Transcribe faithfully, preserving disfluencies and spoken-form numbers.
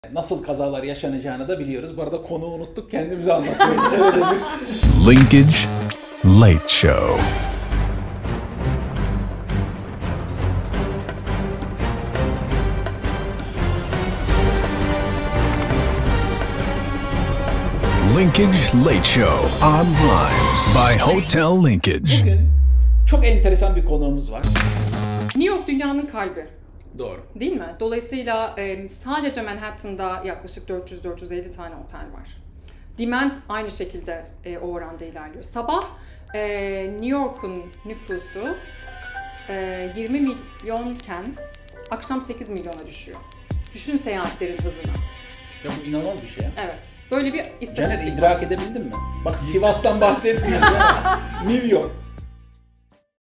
Nasıl kazalar yaşanacağını da biliyoruz. Bu arada konuğu unuttuk, kendimize anlatıyoruz. Öyle bir... Linkage Late Show. Linkage Late Show online by Hotel Linkage. Bugün çok enteresan bir konuğumuz var. New York dünyanın kalbi. Doğru. Değil mi? Dolayısıyla e, sadece Manhattan'da yaklaşık dört yüz dört yüz elli tane otel var. Demand aynı şekilde e, o oranda ilerliyor. Sabah e, New York'un nüfusu e, yirmi milyonken akşam sekiz milyona düşüyor. Düşün seyahatlerin hızına. Ya bu inanılmaz bir şey. Evet. Böyle bir istatistik. Caner, idrak edebildin mi? Bak, Sivas'tan bahsetmiyoruz. New York.